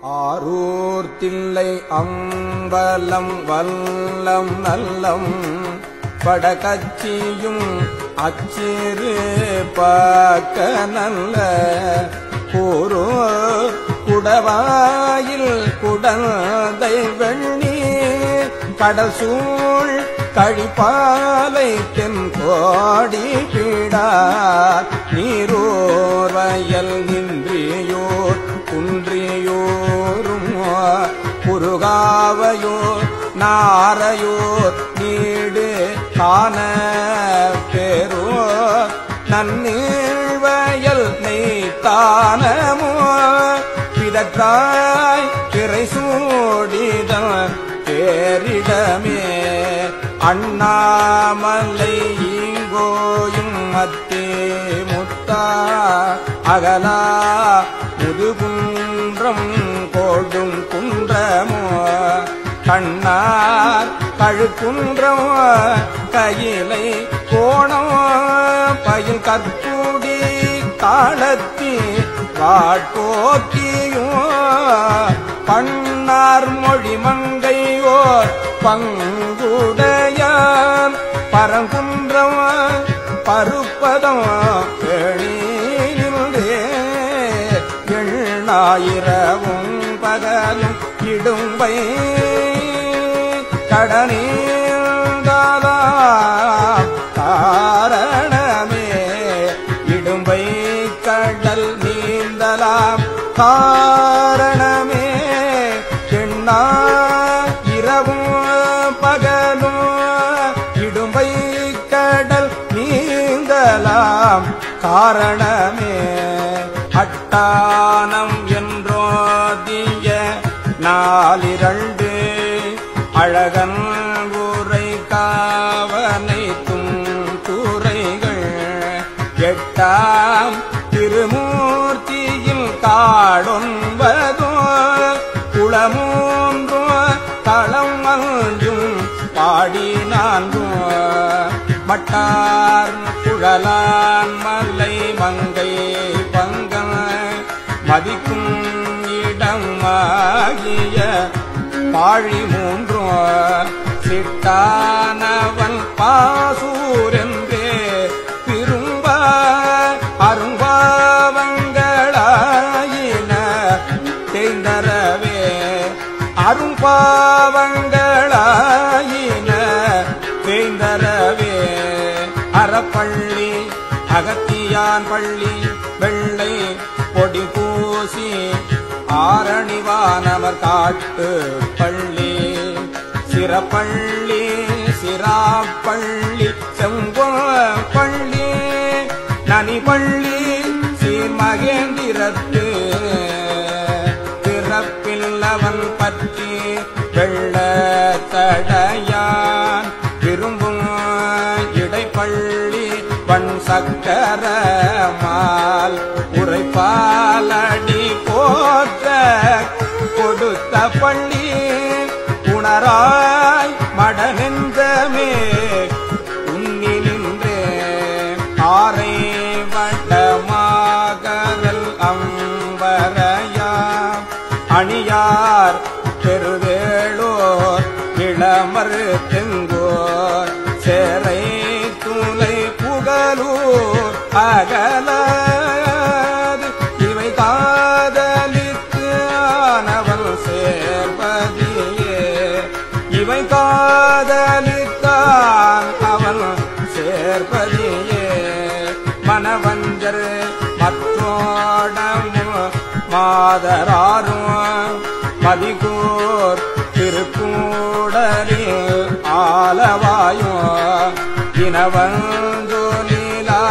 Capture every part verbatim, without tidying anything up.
ஆரூர் தில்லை அம்பலம் வல்லம் நல்லம் படகச்சியும் அச்சிறு பாக்க நல்ல கூரோ குடவாயில் குடந்தை வெண்ணீர் கடல் சூழ் கழிப்பாலை தென் கோடி பீடார் நீரோர் வயல் நின்றியோர் குன்றியோரும் குறுகாவையோர் நாரையோர் நீடு காண பேரோர் நன்னீழ்வயல் நெய்த்தானமோ பிதற்றாய் பிறை சூடிதம் பேரிடமே அண்ணாமலை ஈங்கோயும் மத்தே முத்தா அகலா முதுகுன்றம் கோடும் குன்றமோ கண்ணார் கழுக்குன்றம் கையிலை கோணம் பயில் கற்பூடி காலத்தி வாட்போக்கியும் பண்ணார் மொழி மங்கையோர் பங்குடையான் பரங்குன்றம் பருப்பதம் எழிலே எண்ணாயிரவும் பகலும் இடும்பை கடனீந்தாதா காரணமே இடும்பை கடல் நீந்தலாம் காரணமே எண்ணா இரவும் பகலும் இடும்பை கடல் நீந்தலாம் காரணமே அட்டானம் என்றோதிய நாலிரண்டு அழகன் ஊரை காவனை துறைகள் எட்டாம் திருமூர்த்தியில் காடொன்பதோ குளமூன்றோ தளம் அஞ்சும் பாடி நான்கும் மட்டார் குழலான் மலை மங்கை பங்கன் மதிக்கும் இடமாகிய பாழி மூன்றும் சிட்டானவன் பாசூரென்றே திரும்ப அரும்பாவங்களாயின தேய்ந்தரவே அரும்பாவங்களாயின தேய்ந்தரவே அறப்பள்ளி அகத்தியான் பள்ளி வெள்ளை பொடி பூசி ஆரணிவானவர் காட்டு பள்ளி சிறப்பள்ளி சிராப்பள்ளி செம்பள்ளி நனிப்பள்ளி சீர்மகேந்திரத்து பிறப்பில்லவன் பற்றி வெள்ள தடையான் விரும்பும் இடைப்பள்ளி பண் சக்கர மால் உரைப்பாலடி போற்ற கொடுத்த பள்ளி உணராய் மடனெஞ்சமே உன்னி நின்றே ஆரை வட்டமாகரல் அம்பரையா அணியார் பெருவேளோர் இளமர் தெங்கோர் சேரை துளை புகலூர் அகல இவை காதலித்து ஆனவள் சேர்பதியே இவை காதலித்தான் அவன் சேர்பதியே மனவஞ்சர் மற்றோடமும் மாதராரும் மதிகூர் திருக்கூடலில் ஆலவாயும் இனவஞ்சு நீலா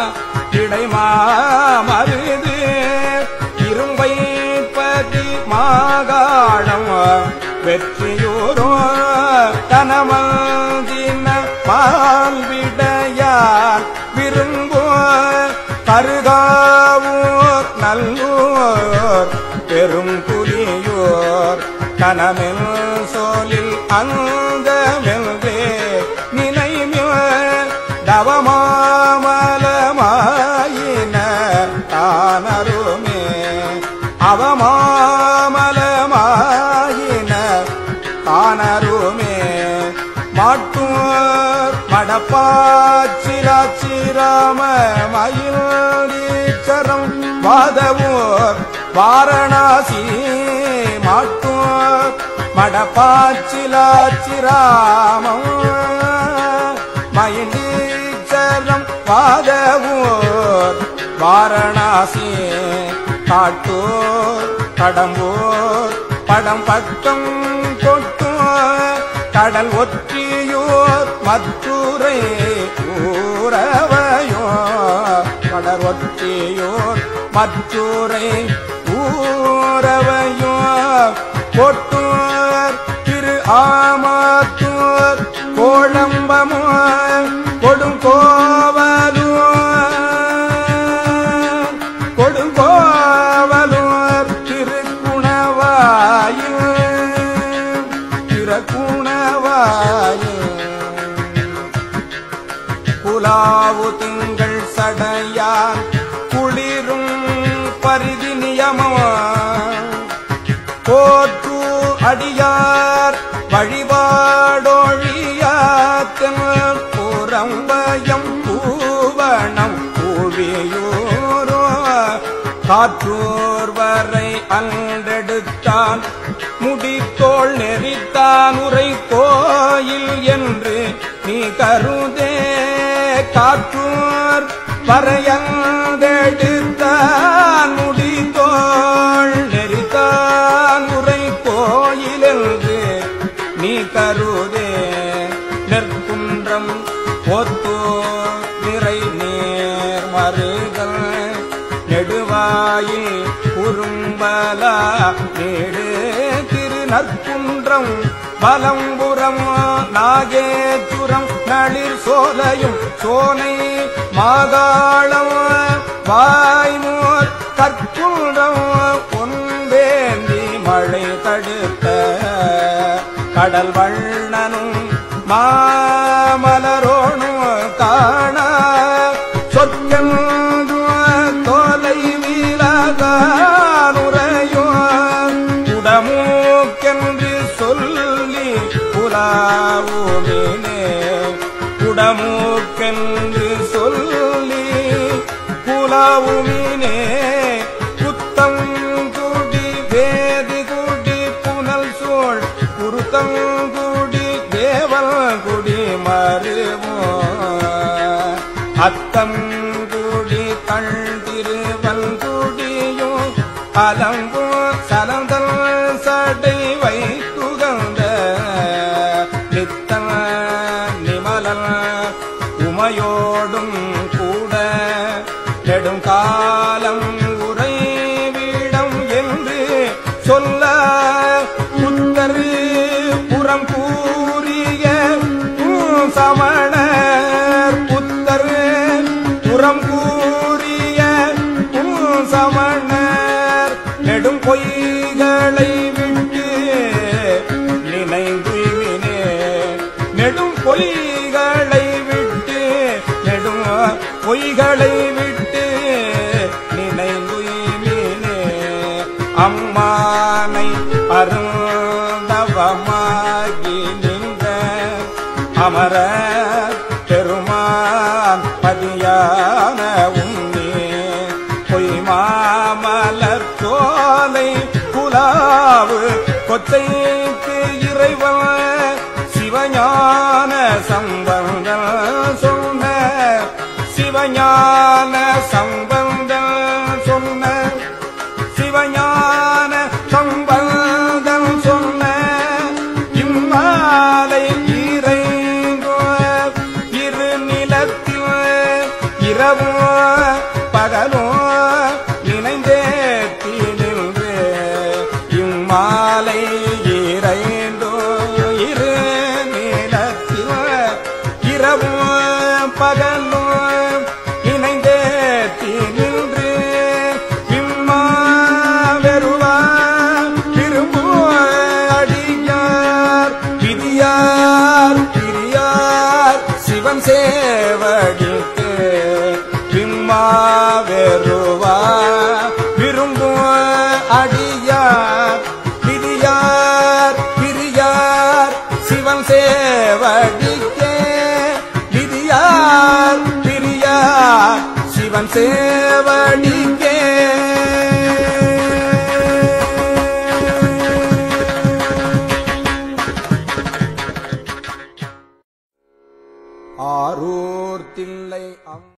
இடைமாமருது இரும்பை பதி மாகாணம் வெற்றியூரோ தனமந்தின பால்விடையால் விரும்போ கருகாவூர் நல்லூர் பெரும் புலியோர் கனமெல் சோலில் அங்கமெல்வே நினைமிய தவமாமலமாயின தானருமே அவமாமல வாதவோர் வாரணாசி மாட்டோர் மடப்பாச்சிலாச்சிராமம் மயிலீச்சரம் வாதவோர் வாரணாசி காட்டோர் கடம்போர் படம் பக்கம் கொட்டோர் கடல் ஒற்றியோர் மத்துரை ஊரவையோ கடல் ஒற்றியோர் மத்துரை ஊரவையோ கொட்டோர் திரு ஆமாத்தூர் கோழம்பமோ கொடுங்கோவலூர் கொடுங்கோவலூர் திருக்குணவாயில் திருக்குணவாயில் குலாவு திங்கள் சடையான் குளிரும் பரிதி நியமோ போற்று அடியார் வழிபாடொழியாத்தம் புறம்பயம் பூவனம் பூழியூரோ காற்றோர் வரை அன்றெடுத்தான் முடித்தோள் நெறித்தான் உரை கோயில் என்று நீ கருதே காற்றோர் வரையந்தெடுத்தான் முடித்தோள் நெறித்தான் உரை கோயில் என்று நீ கருதே நெற்குன்றம் ஒத்தோ நிறை நேர் மருகல் நெடுவாயில் குறும்பலா நேடு திரு நற்குன்றம் பலம்புரம் நாகேச்சுரம் நளிர் சோலையும் சோனை மாகாளம் வாய்மோர் கற்குன்றம் பொன்வேந்தி மழை தடுத்த கடல் வண்ணனும் மாமலரோனும் காண சொற்கென்று தோலை வீழானுரையோ குடமூக்கென்று சொல்லி புலாவுமினே குடமூக்கென்று சொல்லி புலாவுமினே குத்தம் குடி வேதி குடி புனல் சோழ் குருத்தம் குடி தேவல் குடி மருவோ அத்தம் குடி தள் திருவல் குடியோ அலம்போ சலந்தல் சடை வைத்துகந்த நித்தம் நிமலல் உமையோடும் கூட நெடுங்காலம் உறைவிடம் என்று சொல்ல புத்தரு புறம் கூறிய சமணர் புத்தரு புறம் கூறிய சமணர் நெடும் பொய்களை விட்டு நினைந்துவினே நெடும் பொய்களை விட்டு நெடும் பொய்களை விட்டு நினைந்துவினே அம்மானை அருந்தவமாகி நின்ற அமர பெருமான் பதியான உன்னே பொய்மாமலர் சோலை குலாவு கொச்சைக்கு இறைவன் சிவஞான சம்பந்தம் சொன்ன சிவஞான சம்பந்தம் சொன்ன சிவஞான சம்பந்தம் சொன்ன இம்மாலை இறைங்கோ இரு நிலத்தில் இரவோ பகலோ இணைந்தேத்தி நின்று இம்மாலை இறைந்தோ இரு நிலத்தில் இரவோ பகலோ இணைந்தேத்தி நின்று இம்மா வெறுவா திரும்போ அடியார் பிரியார் பிரியார் சிவன் சேவடிக்கு விம்மா வெறுவா விரும்பும் அடியார் விதியார் பிரியார் சிவன் சேவடிக்கே விதியார் பிரியார் சிவன் சேவடிக்கே ஆரூர் தில்லை அம்